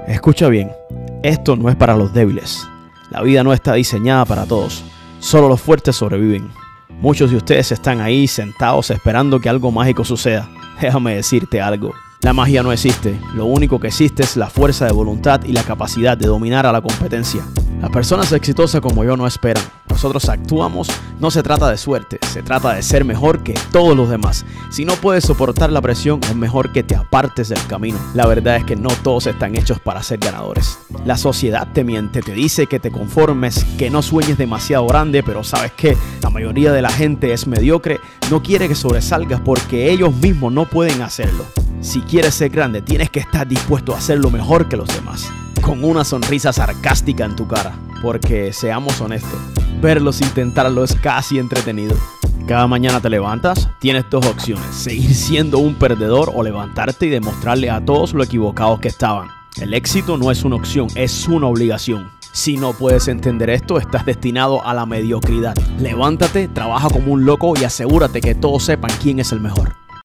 Escucha bien, esto no es para los débiles. La vida no está diseñada para todos. Solo los fuertes sobreviven. Muchos de ustedes están ahí sentados esperando que algo mágico suceda. Déjame decirte algo. La magia no existe. Lo único que existe es la fuerza de voluntad y la capacidad de dominar a la competencia. Las personas exitosas como yo no esperan. Nosotros actuamos. No se trata de suerte, se trata de ser mejor que todos los demás. Si no puedes soportar la presión, es mejor que te apartes del camino. La verdad es que no todos están hechos para ser ganadores. La sociedad te miente, te dice que te conformes, que no sueñes demasiado grande, pero ¿sabes qué? La mayoría de la gente es mediocre, no quiere que sobresalgas porque ellos mismos no pueden hacerlo. Si quieres ser grande, tienes que estar dispuesto a hacerlo mejor que los demás, con una sonrisa sarcástica en tu cara, porque seamos honestos, verlos intentarlo es casi entretenido. Cada mañana te levantas, tienes dos opciones: seguir siendo un perdedor o levantarte y demostrarle a todos lo equivocados que estaban. El éxito no es una opción, es una obligación. Si no puedes entender esto, estás destinado a la mediocridad. Levántate, trabaja como un loco y asegúrate que todos sepan quién es el mejor.